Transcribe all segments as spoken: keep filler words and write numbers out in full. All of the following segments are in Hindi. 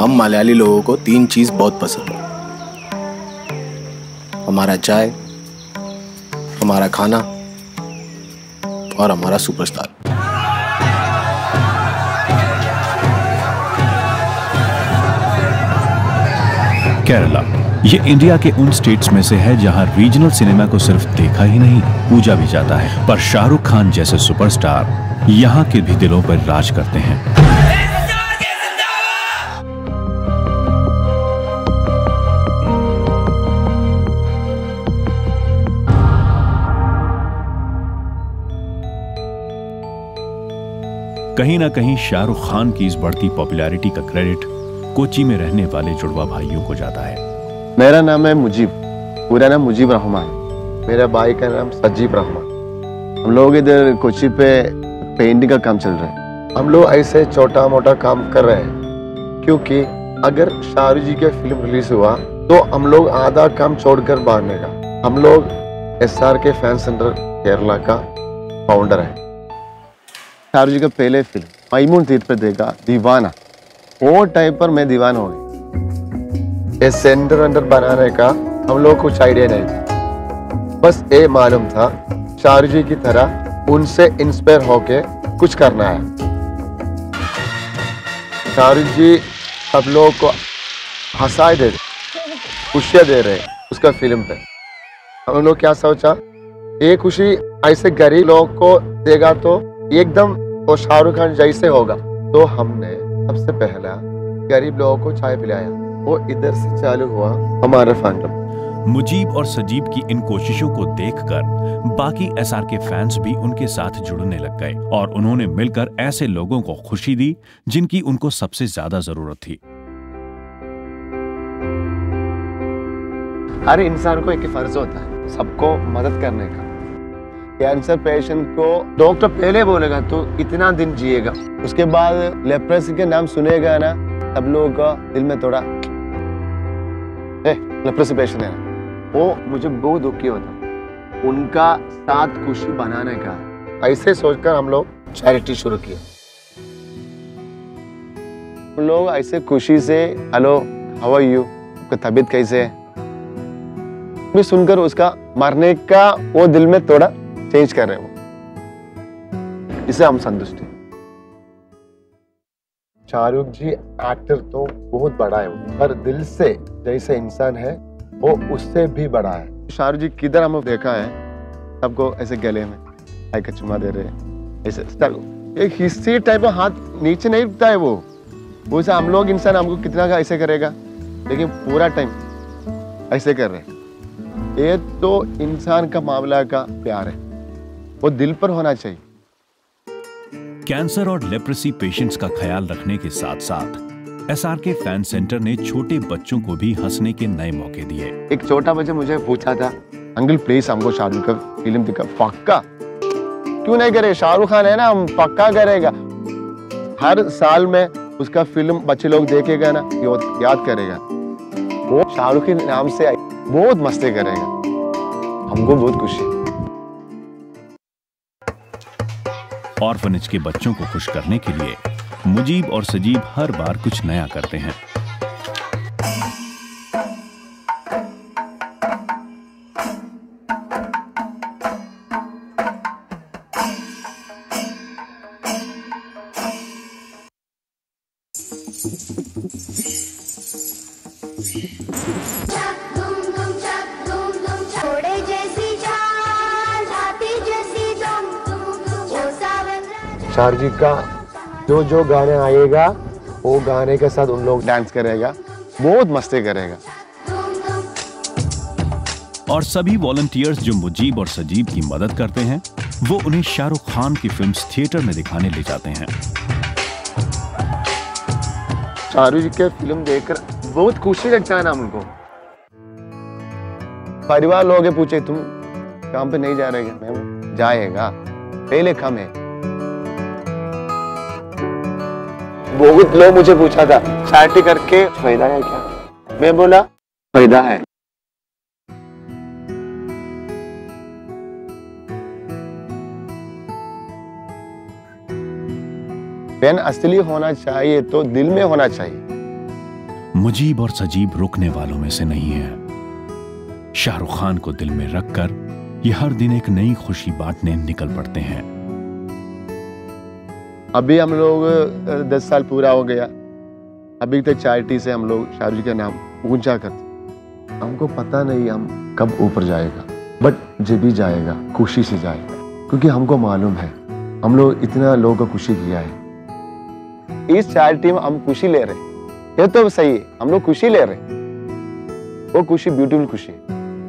हम मलयाली लोगों को तीन चीज बहुत पसंद है। हमारा चाय, हमारा खाना और हमारा सुपरस्टार। केरला ये इंडिया के उन स्टेट्स में से है जहां रीजनल सिनेमा को सिर्फ देखा ही नहीं, पूजा भी जाता है। पर शाहरुख खान जैसे सुपरस्टार यहां के भी दिलों पर राज करते हैं। कहीं ना कहीं शाहरुख खान की इस बढ़ती पॉपुलैरिटी का क्रेडिट कोची में रहने वाले जुड़वा भाइयों को जाता है। मेरा नाम है मुजीब, पूरा नाम मुजीब रहमान। मेरा भाई का नाम सजीब रहमान। हम लोग इधर कोची पे पेंटिंग का काम चल रहा है। हम लोग ऐसे छोटा मोटा काम कर रहे हैं क्योंकि अगर शाहरुख जी की फिल्म रिलीज हुआ तो हम लोग आधा काम छोड़कर भागने का। हम लोग S R K fan centre Kerala का फाउंडर है। शाहरुख जी का पहले फिल्म मैमून तीर्थ पे देखा दीवाना, वो टाइम पर मैं दीवाना हो गई। ये सेंटर अंडर बनाने का हम लोग कुछ आइडिया नहीं था, बस ये मालूम था शाहरुख जी की तरह उनसे इंस्पायर होके कुछ करना है। शाहरुख जी सब लोगों को हंसाए दे रहे, खुशियां दे रहे उसका फिल्म पे। हम लोग क्या सोचा, ये खुशी ऐसे गरीब लोगों को देगा तो एकदम वो शाहरुख खान जैसे होगा। तो हमने सबसे पहला गरीब लोगों को चाय पिलाया, वो इधर से चालू हुआ हमारा फैंडम। मुजीब और सजीब की इन कोशिशों को देखकर बाकी एस आर के फैंस भी उनके साथ जुड़ने लग गए और उन्होंने मिलकर ऐसे लोगों को खुशी दी जिनकी उनको सबसे ज्यादा जरूरत थी। हर इंसान को एक फर्ज होता है सबको मदद करने का। कैंसर पेशेंट को डॉक्टर पहले बोलेगा तो इतना दिन जिएगा, उसके बाद लेप्रेसी के नाम सुनेगा ना, सब लोगों का दिल में थोड़ा ए, लेप्रेसी पेशेंट है ना, वो मुझे बहुत दुखी होता। उनका साथ खुशी बनाने का ऐसे सोचकर हम लोग चैरिटी शुरू किया। हम लोग ऐसे खुशी से हेलो हाउ आर यू, आपका तबीयत कैसे है, भी सुनकर उसका मरने का वो दिल में थोड़ा चेंज कर रहे हो, इसे हम संतुष्ट हैं। शाहरुख जी एक्टर तो बहुत बड़ा है, पर दिल से जैसे इंसान है वो उससे भी बड़ा है। शाहरुख जी किधर हम देखा है, सबको ऐसे गले में एक चुमा दे रहे हैं, ऐसे एक हिस्से टाइप का हाथ नीचे नहीं उठता है वो। वो हम लोग इंसान हमको कितना का ऐसे करेगा, लेकिन पूरा टाइम ऐसे कर रहे हैं। ये तो इंसान का मामला का प्यार है, वो दिल पर होना चाहिए। कैंसर और लेप्रेसी पेशेंट्स का ख्याल रखने के साथ साथ S R K fan centre ने छोटे बच्चों को भी हंसने के नए मौके दिए। एक छोटा बच्चा मुझे पूछा था, अंकल प्लीज हमको शाहरुख का फिल्म दिखा। पक्का क्यों नहीं करे, शाहरुख खान है ना, हम पक्का करेगा। हर साल में उसका फिल्म बच्चे लोग देखेगा ना, याद करेगा, वो शाहरुख के नाम से बहुत मस्ती करेगा। हमको बहुत खुशी। ऑर्फनेज के बच्चों को खुश करने के लिए मुजीब और सजीब हर बार कुछ नया करते हैं। शाहरुख जी का जो जो गाने आएगा वो गाने के साथ उन लोग डांस करेगा, बहुत मस्ती करेगा। और सभी वॉलंटियर्स जो मुजीब और सजीब की मदद करते हैं वो उन्हें शाहरुख खान की फिल्म्स थिएटर में दिखाने ले जाते हैं। शाहरुख जी के फिल्म देखकर बहुत खुशी लगता है ना हमको। परिवार लोग पूछे तुम काम पे नहीं जा रहे क्या? मैं जाएगा, पहले काम है। बहुत लोग मुझे पूछा था चैरिटी करके फायदा है क्या? मैं बोला फायदा है। पेन असली होना चाहिए तो दिल में होना चाहिए। मुजीब और सजीब रुकने वालों में से नहीं है। शाहरुख खान को दिल में रखकर ये हर दिन एक नई खुशी बांटने निकल पड़ते हैं। अभी हम लोग दस साल पूरा हो गया, अभी तक चैरिटी से हम लोग शाहरुख जी का नाम ऊंचा करते। हमको पता नहीं हम कब ऊपर जाएगा, बट जब भी जाएगा खुशी से जाएगा, क्योंकि हमको मालूम है हम लोग इतना लोगों को खुशी किया है। इस चैरिटी में हम खुशी ले रहे, ये तो सही है, हम लोग खुशी ले रहे, वो खुशी ब्यूटीफुल खुशी है।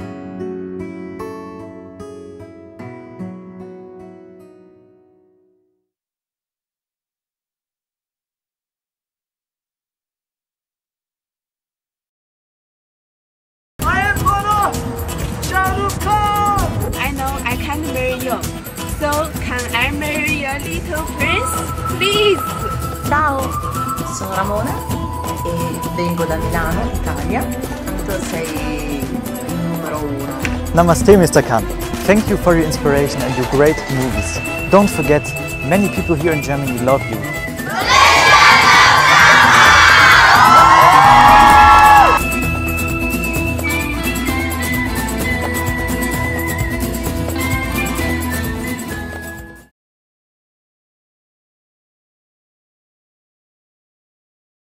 I know I can't marry you, so can I marry your little prince, please? Ciao, sono Ramona e vengo da Milano, Italia. Tu sei il numero uno. Namaste, Mister Khan. Thank you for your inspiration and your great movies. Don't forget, many people here in Germany love you.